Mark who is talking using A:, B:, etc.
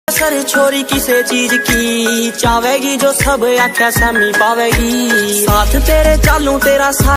A: Sir छोरी किसे चीज की चावेगी जो सब आख्या सैमी पावेगी। साथ तेरे चालू तेरा